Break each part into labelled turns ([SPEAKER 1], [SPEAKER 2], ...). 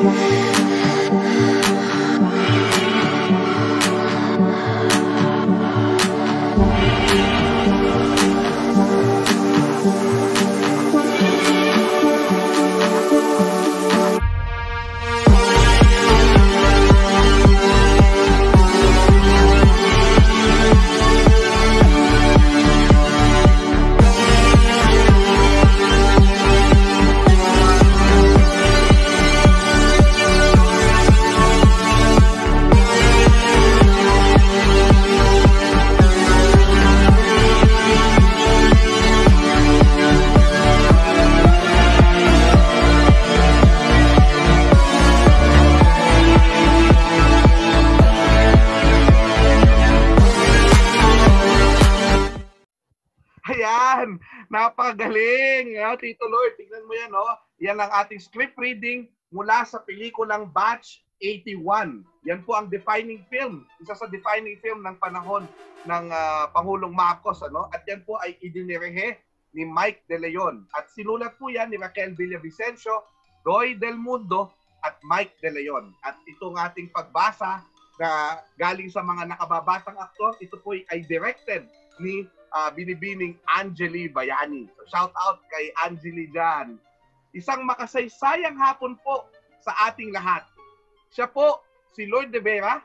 [SPEAKER 1] Ayan, napakagaling. Tito Lord, tignan mo yan, oh. Yan ang ating script reading mula sa pelikulang Batch 81. Yan po ang defining film, isa sa defining film ng panahon ng Pangulong Marcos, ano? At yan po ay idinirehe ni Mike De Leon. At sinulat po yan ni Raquel Villavicencio, Roy Del Mundo, at Mike De Leon. At itong ating pagbasa na galing sa mga nakababatang aktor, ito po ay directed ni binibining Angeli Bayani. So shout out kay Angeli dyan. Isang makasaysayang hapon po sa ating lahat. Siya po, si Lord De Vera.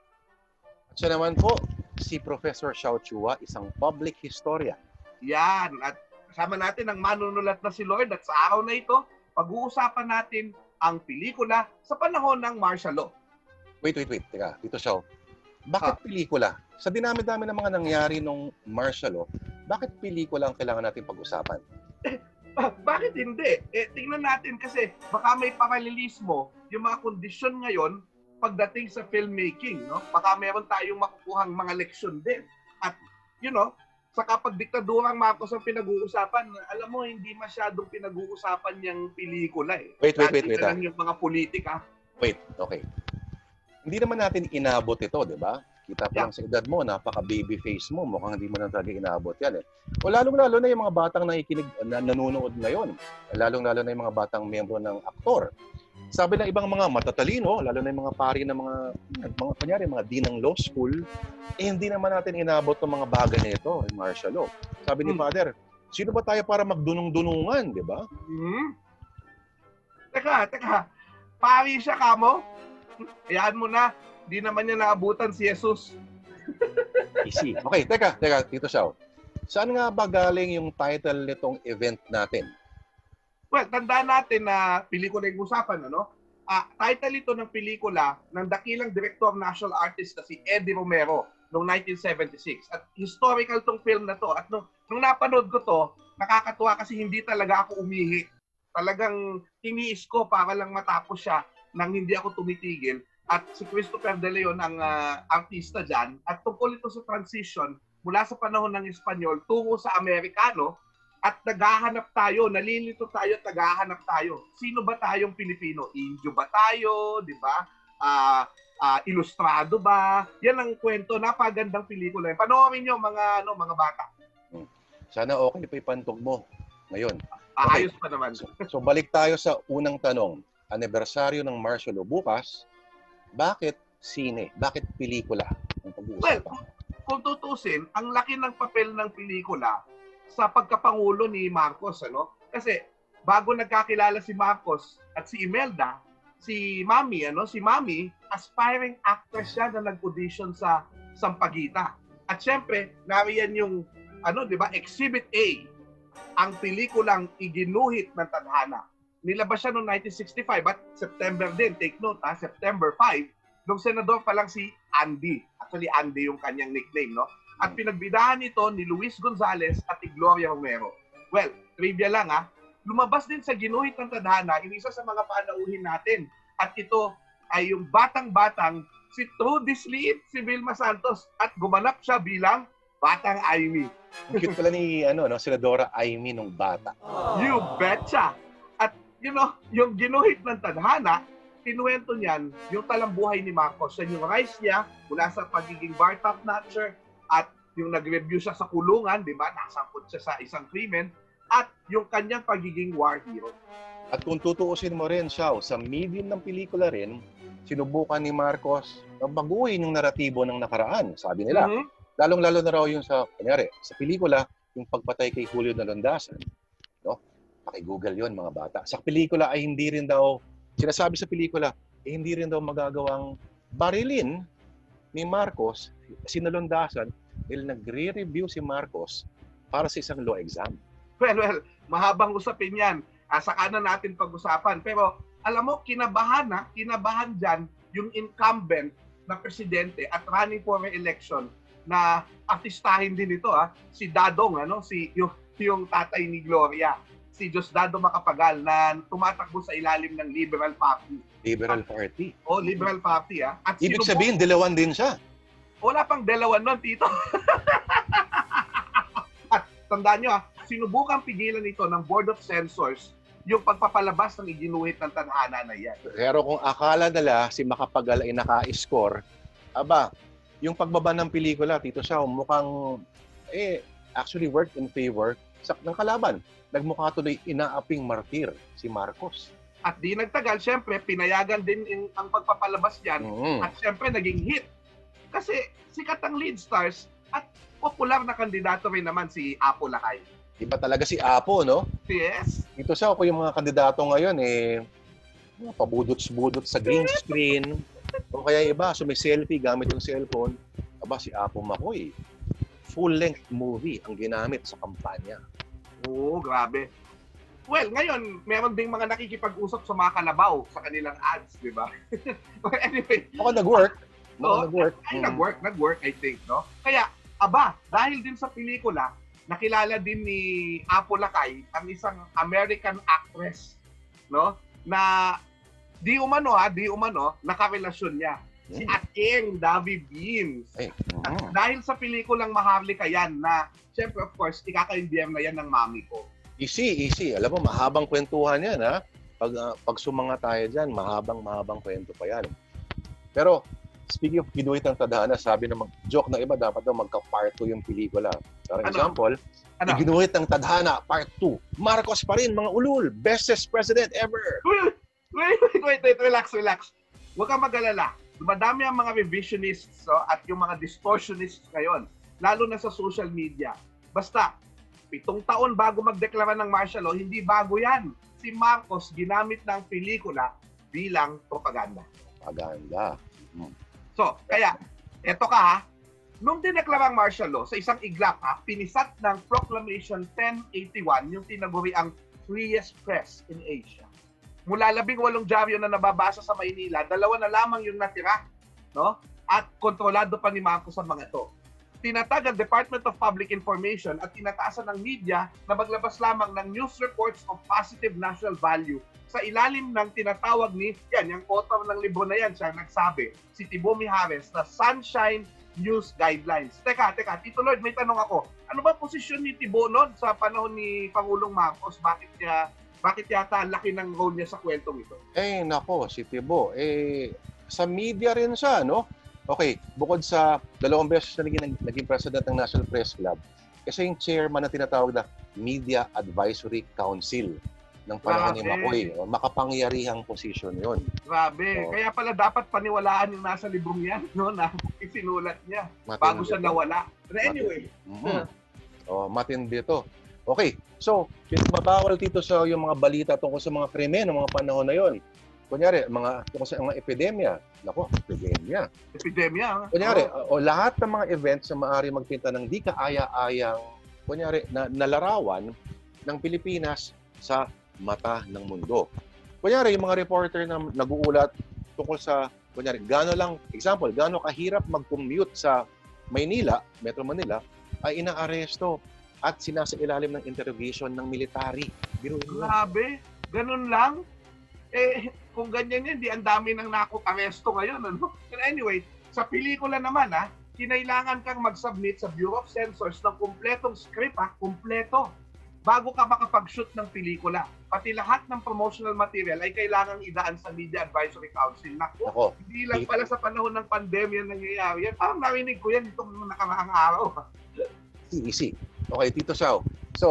[SPEAKER 2] At siya naman po, si Professor Xiao Chua, isang public historian.
[SPEAKER 1] Yan. At kasama natin ang manunulat na si Lord. At sa araw na ito, pag-uusapan natin ang pelikula sa panahon ng martial law.
[SPEAKER 2] Wait. Teka, Tito Xiao. Bakit pelikula? Sa dinami-dami ng mga nangyari nung martial law, bakit pelikula ang kailangan natin pag-usapan?
[SPEAKER 1] Bakit hindi? Tingnan natin kasi baka may paralelismo yung mga kondisyon ngayon pagdating sa filmmaking, no? Baka meron tayong makukuhang mga leksyon din. At, sa kapag diktadurang Marcos ang pinag-uusapan, alam mo, hindi masyadong pinag-uusapan yung pelikula eh.
[SPEAKER 2] Wait.
[SPEAKER 1] Lang yung mga politika.
[SPEAKER 2] Wait, okay. Hindi naman natin inabot ito, di ba? Kita pa lang sa edad mo, napaka-baby face mo, mukhang hindi mo na talaga inabot yan eh. O lalong-lalo na yung mga batang nakikinig, nanonood ngayon. Lalong-lalo na yung mga batang miyembro ng aktor. Sabi ng ibang mga matatalino, lalo na yung mga pari ng kunyari, mga dean ng law school, hindi naman natin inabot ng mga bagay na ito, yung martial law. Sabi ni Father, sino ba tayo para magdunong-dunungan, di ba?
[SPEAKER 1] Teka. Pari siya kamo? Hayaan mo na. Di naman niya naabutan si Jesus.
[SPEAKER 2] Easy. Okay, teka, Tito Xiao. Saan nga ba galing yung title nitong event natin?
[SPEAKER 1] Well, tandaan natin na pelikula yung usapan, ano? Title ito ng pelikula ng dakilang director national artist na si Eddie Romero noong 1976. At historical tong film na to. At nung napanood ko to, nakakatuwa kasi hindi talaga ako umihi. Talagang tiniis ko para lang matapos siya nang hindi ako tumitigil. At si Christopher De Leon ang artista dyan. At tungkol ito sa transition mula sa panahon ng Espanyol tungo sa Amerikano. At naghahanap tayo, nalilito tayo at naghahanap tayo. Sino ba tayong Pilipino? Indio ba tayo? Di ba? Ilustrado ba? Yan ang kwento. Napagandang pelikula. Panoorin nyo mga bata.
[SPEAKER 2] Sana okay pa ipantog mo ngayon.
[SPEAKER 1] Ayos pa naman.
[SPEAKER 2] So balik tayo sa unang tanong. Anibersaryo ng martial law bukas. Bakit sine? Bakit pelikula ang pag-uusapan?
[SPEAKER 1] Well, kung tutusin, ang laki ng papel ng pelikula sa pagkapangulo ni Marcos, ano? Kasi bago nagkakilala si Marcos at si Imelda, si Mami, aspiring actress siya na nag-audition sa Sampaguita. At syempre, nariyan yung Exhibit A, ang pelikulang Iginuhit ng Tadhana. Nilabas siya noong 1965 at September din, take note September 5, nung senador pa lang si Andy. Actually, Andy yung kanyang nickname, no? At pinagbidahan ito ni Luis Gonzales at ni Gloria Romero. Well, trivia lang lumabas din sa Ginuhit ng Tadhana, isa sa mga panauhin natin. At ito ay yung batang-batang si Trudy Sliit, si Vilma Santos, at gumanap siya bilang Batang Aimee.
[SPEAKER 2] Ang cute pala ni Senadora Aimee nung bata.
[SPEAKER 1] You betcha! Yung Ginuhit ng Tadhana, kinuwento niyan yung talambuhay ni Marcos. Yan yung rise niya mula sa pagiging bar top notcher at yung nag-review siya sa kulungan, di ba? Nasangkot siya sa isang krimen at yung kanyang pagiging war hero.
[SPEAKER 2] At kung tutuusin mo rin siya, sa medium ng pelikula rin, sinubukan ni Marcos na baguhin yung naratibo ng nakaraan, sabi nila.
[SPEAKER 1] Mhm.
[SPEAKER 2] Lalong-lalo na raw yung sa, kunyari, sa pelikula, yung pagpatay kay Julio Nalondasan. No? Paki-Google yon mga bata. Sa pelikula ay hindi rin daw, sinasabi sa pelikula, hindi rin daw magagawang barilin ni Marcos, si Nalondasan, dahil nagre-review si Marcos para sa isang law exam.
[SPEAKER 1] Well, mahabang usapin yan. Saka na natin pag-usapan. Pero alam mo, kinabahan dyan yung incumbent na presidente at running for re-election na artistahin din ito, si Dadong, yung tatay ni Gloria, si Diosdado Macapagal na tumatakbo sa ilalim ng Liberal Party.
[SPEAKER 2] Liberal Party.
[SPEAKER 1] Liberal Party. At
[SPEAKER 2] Ibig sabihin, dilawan din siya.
[SPEAKER 1] Wala pang dalawan nun, Tito. At tandaan nyo, sinubukang pigilan ito ng Board of Censors yung pagpapalabas ng iginuhit ng tadhana na yan.
[SPEAKER 2] Pero kung akala nila si Macapagal ay naka-score, yung pagbaba ng pelikula, Tito Xiao, mukhang actually worked in favor ng kalaban. Nagmukha tuloy inaaping martir si Marcos.
[SPEAKER 1] At di nagtagal, syempre, pinayagan din ang pagpapalabas yan. At syempre, naging hit. Kasi sikat ang lead stars at popular na kandidato rin naman si Apo Lakay.
[SPEAKER 2] Iba talaga si Apo, no?
[SPEAKER 1] Yes.
[SPEAKER 2] Ito siya, kung yung mga kandidato ngayon, pabudots-budot sa green screen. O kaya iba, sumiselfie gamit yung cellphone. Si Apo Makoy, full-length movie ang ginamit sa kampanya.
[SPEAKER 1] Oo, grabe. Well, ngayon, meron ding mga nakikipag-usap sa mga kalabaw sa kanilang ads, di ba? Anyway.
[SPEAKER 2] Nag-work.
[SPEAKER 1] Nag-work, I think, no? Kaya, dahil din sa pelikula, nakilala din ni Apo Lakay ang isang American actress, no? Na di umano nakarelasyon niya. Si Aking Davy Beans. Dahil sa pelikulang Maharlika yan na, syempre of course, ikaka-endear na yan ng mami ko.
[SPEAKER 2] Easy. Alam mo, mahabang kwentuhan yan, ha? Pag sumanga tayo dyan, mahabang kwento pa yan. Pero, speaking of ginuhit ng tadhana, sabi naman, joke na iba, dapat daw magka-part 2 yung pelikula. For example, ginuhit ng tadhana, part 2. Marcos pa rin, mga ulul, bestest president ever.
[SPEAKER 1] Wait, relax. Huwag kang mag-alala. Dumadami ang mga revisionists at yung mga distortionists ngayon, lalo na sa social media. Basta, 7 taon bago magdeklara ng martial law, hindi bago yan. Si Marcos ginamit ng pelikula bilang propaganda. So, kaya, eto ka nung dineklarang martial law, sa isang iglap pinisat ng Proclamation 1081, yung tinaguri ang freest press in Asia. Mula 18 dyaryo na nababasa sa Maynila, 2 na lamang yung natira, no? At kontrolado pa ni Marcos ang mga ito. Tinatag ang Department of Public Information at tinataasan ng media na maglabas lamang ng news reports of positive national value sa ilalim ng tinatawag ni, yung author ng libro na yan, siya nagsabi, si Tibo Mijares, na Sunshine News Guidelines. Teka, Tito Lloyd, may tanong ako. Ano ba posisyon ni Tibo noon sa panahon ni Pangulong Marcos? Bakit yata laki ng role niya sa kwentong ito?
[SPEAKER 2] Nako, si Tibo. Sa media rin siya, no? Okay, bukod sa 2 beses na naging president ng National Press Club, kasi yung chairman na tinatawag na Media Advisory Council ng panahon ni Makoy. Makapangyarihang posisyon yon.
[SPEAKER 1] Grabe. Kaya pala dapat paniwalaan yung nasa librong yan, no? Na isinulat niya bago siya nawala. But anyway.
[SPEAKER 2] Matindi to. Okay, so, mabawal dito sa yung mga balita tungkol sa mga krimen ng mga panahon na yon. Kunyari, tungkol sa mga epidemya. Nako, epidemya. Kunyari, lahat ng mga events na maaari magpinta ng di kaaya-ayang, kunyari, na nalarawan ng Pilipinas sa mata ng mundo. Kunyari, yung mga reporter na nag-uulat tungkol sa, kunyari, gaano kahirap mag-commute sa Maynila, Metro Manila, ay inaaresto at sinasailalim ng interrogation ng military.
[SPEAKER 1] Grabe, ganun lang? Kung ganyan yan, di ang dami ng aresto ngayon. Ano? But anyway, sa pelikula naman, kinailangan kang mag-submit sa Bureau of Censors ng kumpletong script, kumpleto, bago ka makapag-shoot ng pelikula. Pati lahat ng promotional material ay kailangang idaan sa Media Advisory Council. Naku, hindi lang pala sa panahon ng pandemya nangyayari yan. Parang narinig ko yan itong nakaraang araw.
[SPEAKER 2] Easy. Okay, Tito Xiao. So,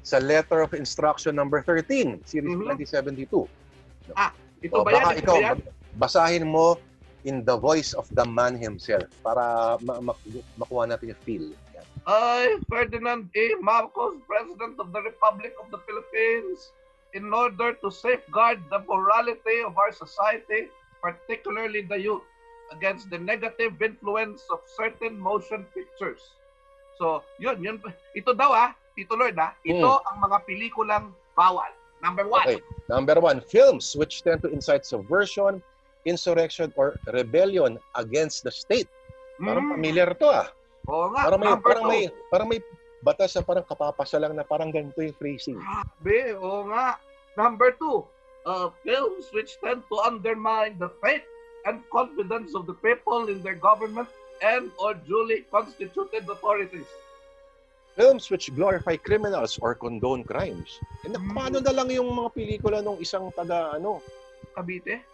[SPEAKER 2] sa Letter of Instruction number 13, Series 2072.
[SPEAKER 1] Ito ba yan?
[SPEAKER 2] Baka ikaw, basahin mo in the voice of the man himself para makuha natin yung feel. Yan.
[SPEAKER 1] I, Ferdinand A. Marcos, President of the Republic of the Philippines, in order to safeguard the morality of our society, particularly the youth, against the negative influence of certain motion pictures. So, yun. Ito daw Tito Lord ito ang mga pelikulang bawal. Number 1.
[SPEAKER 2] Okay. Number 1, films which tend to incite subversion, insurrection, or rebellion against the state. Parang familiar to
[SPEAKER 1] Oo nga.
[SPEAKER 2] Parang may batas na parang kapapasa lang na parang ganito yung phrasing.
[SPEAKER 1] Grabe, oo nga. Number 2, films which tend to undermine the faith and confidence of the people in their government and or duly constituted authorities.
[SPEAKER 2] Films which glorify criminals or condone crimes. Paano na lang yung mga pelikula nung isang
[SPEAKER 1] Cavite?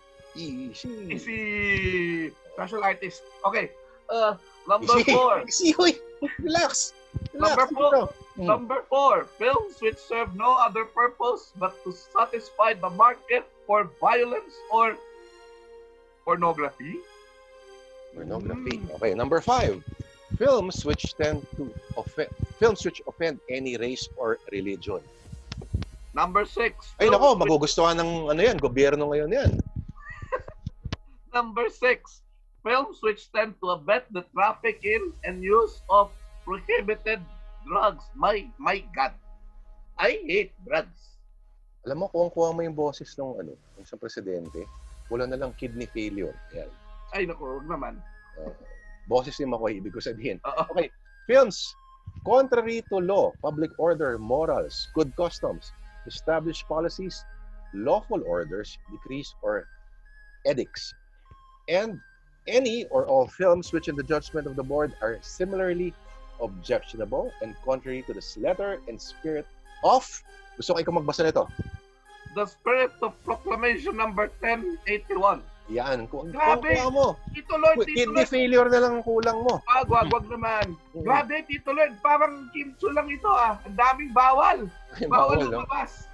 [SPEAKER 2] Si
[SPEAKER 1] special artist. Okay. Number 4.
[SPEAKER 2] Relax.
[SPEAKER 1] Number 4. Films which serve no other purpose but to satisfy the market for violence or pornography.
[SPEAKER 2] Okay, number 5. Films which offend any race or religion.
[SPEAKER 1] Number 6.
[SPEAKER 2] Ay nako, magugustuhan ng gobyerno ngayon yan.
[SPEAKER 1] Number 6. Films which tend to abet the trafficking and use of prohibited drugs. My God. I hate drugs.
[SPEAKER 2] Alam mo, kung kuha mo yung boses ng isang presidente, wala na lang kidney failure. Yan.
[SPEAKER 1] Ay naku, huwag naman.
[SPEAKER 2] Boses ni Makoy, ibig ko sabihin. Okay. Films contrary to law, public order, morals, good customs, established policies, lawful orders, decrees, or edicts. And any or all films which in the judgment of the board are similarly objectionable and contrary to the letter and spirit of, gusto ko ikaw magbasa nito.
[SPEAKER 1] The Spirit of Proclamation number 1081.
[SPEAKER 2] Yan.
[SPEAKER 1] Grabe.
[SPEAKER 2] Mo.
[SPEAKER 1] Tito Lord,
[SPEAKER 2] kidney failure na lang ang kulang mo.
[SPEAKER 1] Wag naman. Grabe, Tito Lord. Parang kimchi lang ito Ang daming bawal. Bawal ang labas.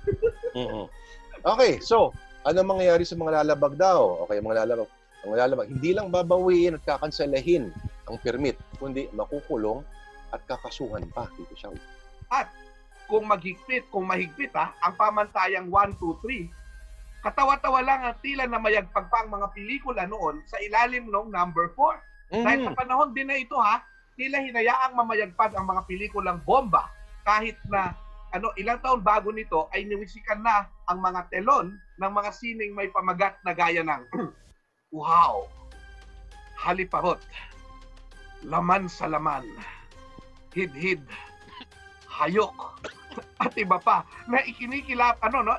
[SPEAKER 2] Okay, so, ano mangyayari sa mga lalabag daw? Okay, mga lalabag. Hindi lang babawiin at kakanselahin ang permit, kundi makukulong at kakasuhan pa. Dito siya.
[SPEAKER 1] At kung mahigpit, ang pamantayang 1, 2, 3, katawa-tawa lang ang tila na mayagpag pa ang mga pelikula noon sa ilalim ng number 4. Dahil sa panahon din na ito tila hinayaang mamayagpag ang mga pelikulang bomba kahit na ilang taon bago nito ay niwisikan na ang mga telon ng mga sining may pamagat na gaya ng wow, haliparot, laman sa laman, hid-hid, hayok, at iba pa na ikinikilap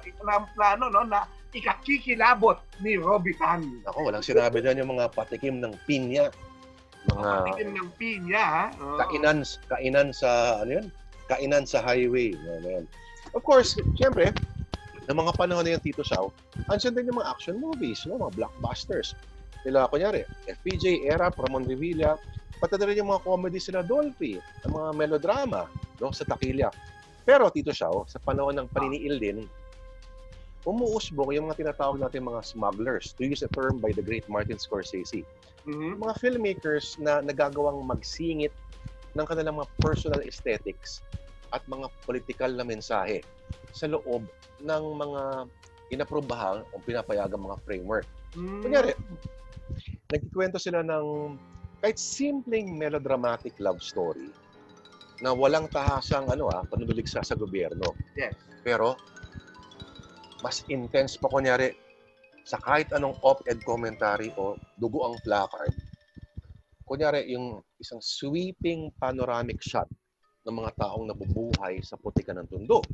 [SPEAKER 1] na ikakikilabot ni Robbie Tan.
[SPEAKER 2] Ako, walang sinabi dyan yung mga patikim ng pinya.
[SPEAKER 1] Patikim ng pinya,
[SPEAKER 2] Kainan sa, Kainan sa highway. Of course, siyempre, ng mga panahon na yan, Tito Shaw, andyan din yung mga action movies, mga blockbusters. Kunyari, FPJ, Era, Ramon Revilla, pati na rin yung mga comedy sila Dolphy, ang mga melodrama, sa takilya. Pero, Tito Shaw, sa panahon ng paniniil din, umuusbong yung mga tinatawag natin mga smugglers, to use a term by the great Martin Scorsese. Mga filmmakers na nagagawang magsingit ng kanilang mga personal aesthetics at mga political na mensahe sa loob ng mga inaprobahan o pinapayagang mga framework. Kunyari, nagkikwento sila ng kahit simpleng melodramatic love story na walang tahasang panunuligsa sa gobyerno.
[SPEAKER 1] Yes.
[SPEAKER 2] Pero mas intense pa kunyari sa kahit anong op-ed commentary o dugo ang placard. Kunyari yung isang sweeping panoramic shot ng mga taong nabubuhay sa putikan ng tundo.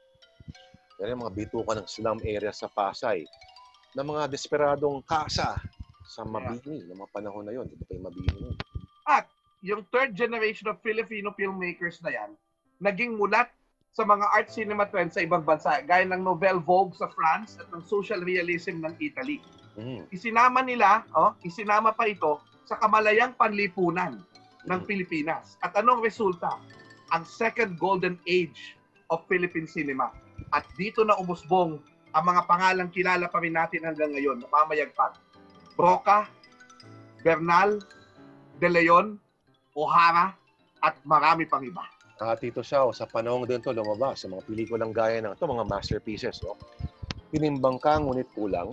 [SPEAKER 2] Yan yung mga bitukan ng slum area sa Pasay. Na mga desperadong kasa sa Mabini, ng mga panahon na yun. Di ba pa yung Mabini yun?
[SPEAKER 1] At yung third generation of Filipino filmmakers na yan, naging mulat sa mga art cinema trends sa ibang bansa, gaya ng Nouvelle Vogue sa France at ng social realism ng Italy. Isinama pa ito sa kamalayang panlipunan ng Pilipinas. At anong resulta? Ang second golden age of Philippine cinema. At dito na umusbong ang mga pangalang kilala pa rin natin hanggang ngayon na mamayagpag. Broca, Bernal, De Leon, O'Hara, at marami pang iba.
[SPEAKER 2] Tito Xiao, sa panahon din to lumabas sa mga pelikulang gaya ng ito, mga masterpieces. No? Tinimbang ka, ngunit kulang.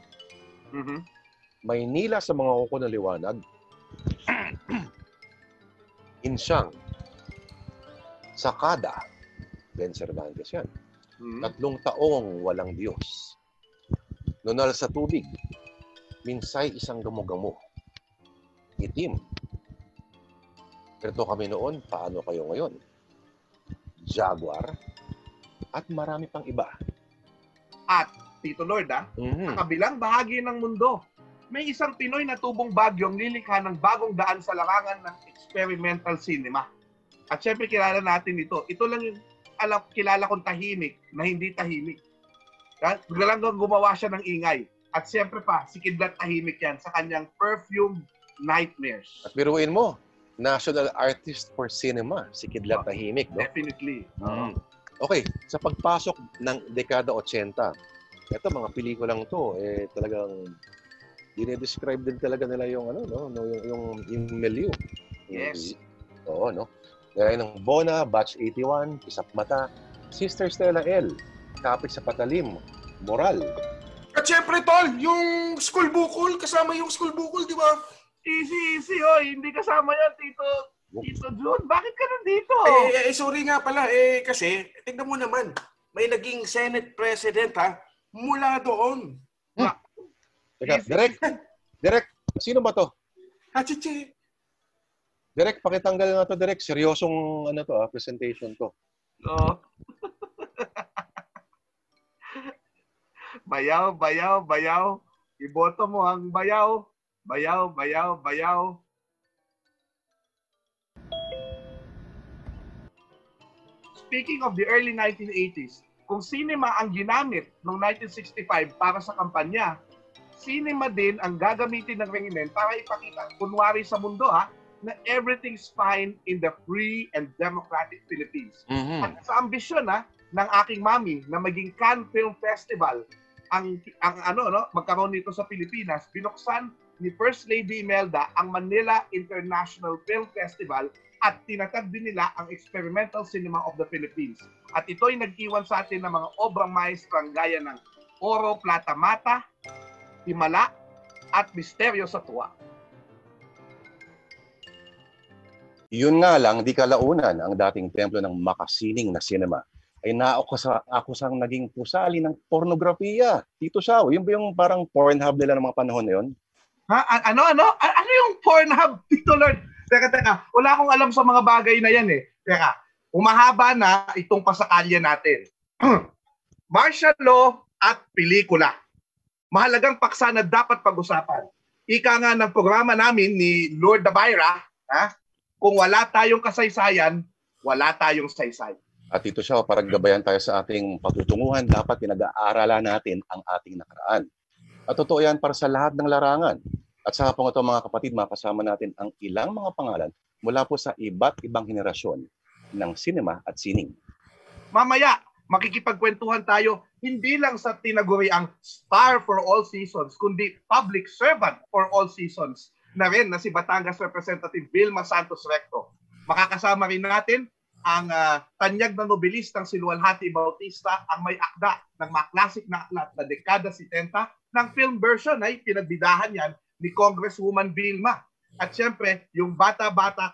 [SPEAKER 2] Maynila sa mga kuko na liwanag. Insyang. Sakada. Ben Cervantes yan. 3 taong walang Diyos. Nunal sa tubig. Minsay isang gamo-gamo. Itim. Pero kami noon, paano kayo ngayon? Jaguar. At marami pang iba.
[SPEAKER 1] At, Tito Lord, sa kabilang bahagi ng mundo, may isang Pinoy na tubong bagyong lilikha ng bagong daan sa larangan ng experimental cinema. At syempre kilala natin ito. Ito lang yung kilala kong tahimik na hindi tahimik. Bigla lang gumawa siya ng ingay. At syempre pa, si Kidlat tahimik yan sa kanyang Perfume Nightmares.
[SPEAKER 2] At biruin mo, National Artist for Cinema, si Kidlat tahimik. No?
[SPEAKER 1] Definitely.
[SPEAKER 2] Okay, sa pagpasok ng dekada 80, ito mga pelikulang to, talagang dinedescribe din talaga nila yung yung milieu.
[SPEAKER 1] Yes.
[SPEAKER 2] Oo, no? Gaya ng Bona, Batch 81, Isap Mata, Sister Stella L, Kapit sa Patalim, Moral.
[SPEAKER 3] At syempre, Tol, yung school bukol, kasama yung school bukol, di ba?
[SPEAKER 1] Easy, hoy. Hindi kasama yan, Tito Jun. Bakit ka nandito?
[SPEAKER 3] Sorry nga pala. Kasi, tingnan mo naman, may naging Senate President, mula doon.
[SPEAKER 2] Teka, Direk, sino ba to?
[SPEAKER 3] Hachiche.
[SPEAKER 2] Direk, pakitanggal na to, Direk. Seryosong presentation to.
[SPEAKER 1] Oh. Bayaw. Iboto mo ang bayaw. Bayaw. Speaking of the early 1980s, kung cinema ang ginamit noong 1965 para sa kampanya, cinema din ang gagamitin ng rehimen para ipakita, kunwari sa mundo na everything's fine in the free and democratic Philippines. At sa ambisyon ng aking mami na maging Cannes Film Festival, ang magkaroon nito sa Pilipinas, binuksan ni First Lady Imelda ang Manila International Film Festival at tinatag din nila ang Experimental Cinema of the Philippines. At ito ay nag-iwan sa atin ng mga obrang maestrang gaya ng Oro Plata Mata, Himala, at Misteryo sa Tuwa.
[SPEAKER 2] Yun nga lang, di kalaunan ang dating templo ng makasining na cinema ay naakusang naging pusali ng pornografiya. Tito Xiao, yun ba yung parang Pornhub nila ng mga panahon na yun?
[SPEAKER 1] Ano yung Pornhub, Tito Lord? Teka. Wala akong alam sa mga bagay na yan eh. Teka, umahaba na itong pasakalya natin. Martial law at pelikula. Mahalagang paksa na dapat pag-usapan. Ika nga ng programa namin ni Lord Dabaira, kung wala tayong kasaysayan, wala tayong saysay.
[SPEAKER 2] At Tito Xiao, para gabayan tayo sa ating patutunguhan, dapat pinag-aaralan natin ang ating nakaraan. At totoo yan para sa lahat ng larangan. At sa hapong ito mga kapatid, makasama natin ang ilang mga pangalan mula po sa iba't ibang henerasyon ng sinema at sining.
[SPEAKER 1] Mamaya, makikipagkwentuhan tayo hindi lang sa tinaguriang star for all seasons, kundi public servant for all seasons na rin na si Batangas Representative Vilma Santos Recto. Makakasama rin natin ang tanyag na nobelistang si Luwalhati Bautista, ang may akda ng mga classic na aklat na dekada 70 ng film version ay pinagbidahan yan ni Congresswoman Vilma. At syempre, yung bata-bata,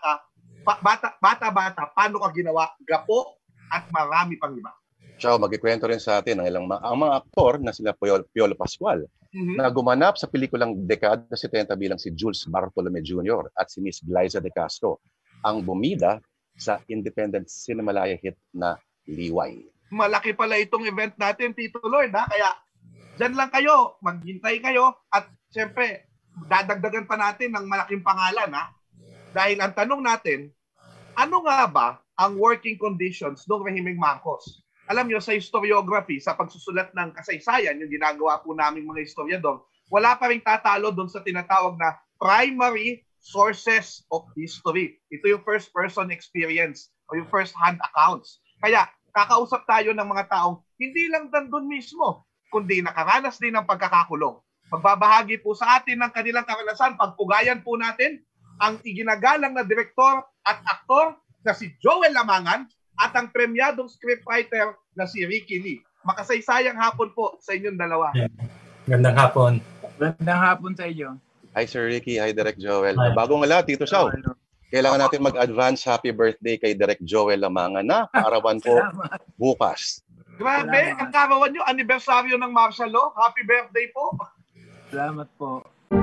[SPEAKER 1] paano ka ginawa, gapo at marami pang iba.
[SPEAKER 2] Xiao, magkikwento rin sa atin ang mga aktor na sila Piolo Pascual na gumanap sa pelikulang dekada 70 bilang si Jules Bartolome Jr. at si Miss Glyza De Castro, ang bumida sa independent Cinemalaya hit na Liway.
[SPEAKER 1] Malaki pala itong event natin, Tito Lord, kaya dyan lang kayo, maghintay kayo at syempre, dadagdagan pa natin ng malaking pangalan dahil ang tanong natin, ano nga ba ang working conditions ng Rehimeng Marcos? Alam nyo, sa historiography, sa pagsusulat ng kasaysayan, yung ginagawa po naming mga historiador, wala pa rin tatalo doon sa tinatawag na primary sources of history. Ito yung first-person experience o yung first-hand accounts. Kaya, kakausap tayo ng mga taong hindi lang dandun mismo, kundi nakaranas din ng pagkakakulong. Magbabahagi po sa atin ng kanilang karanasan, pagpugayan po natin ang iginagalang na direktor at aktor na si Joel Lamangan at ang premyadong scriptwriter na si Ricky Lee. Makasaysayang hapon po sa inyong dalawa.
[SPEAKER 4] Gandang hapon.
[SPEAKER 5] Gandang hapon sa iyo.
[SPEAKER 2] Hi Sir Ricky, hi Direk Joel. Bago nga lahat, Tito Shaw, kailangan natin mag-advance happy birthday kay Direk Joel Lamangan na kaarawan po bukas.
[SPEAKER 1] Grabe, ang karawan nyo, anibersaryo ng martial law. Happy birthday po.
[SPEAKER 5] Salamat po.